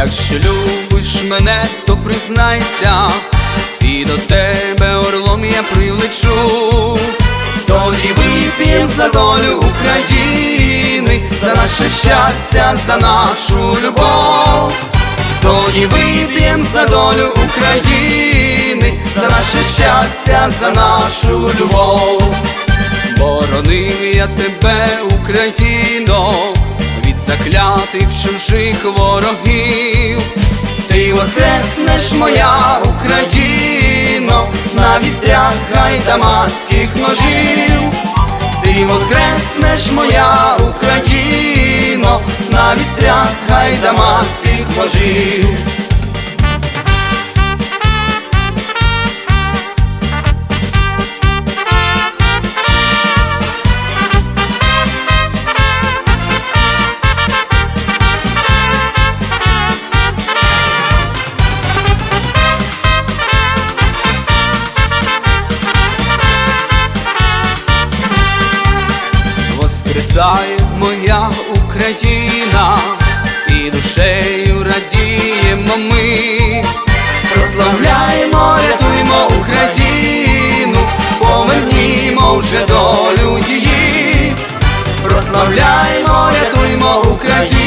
Якщо любиш мене, то признайся, і до тебе орлом я прилечу. Тоді вип'єм за долю України, за наше щастя, за нашу любов. Тоді вип'єм за долю України, за наше щастя, за нашу любов. Боронив я тебе, Україно, від заклятих чужих ворогів. Ти воскреснеш, моя Україно, на вістрях гайдамацьких ножів. Ти воскреснеш, моя Україно, на вістрях гайдамацьких ножів. Воскресає моя Україна, і душею радіємо ми. Прославляємо, рятуємо Україну, повернімо вже долю її. Прославляємо, рятуємо Україну,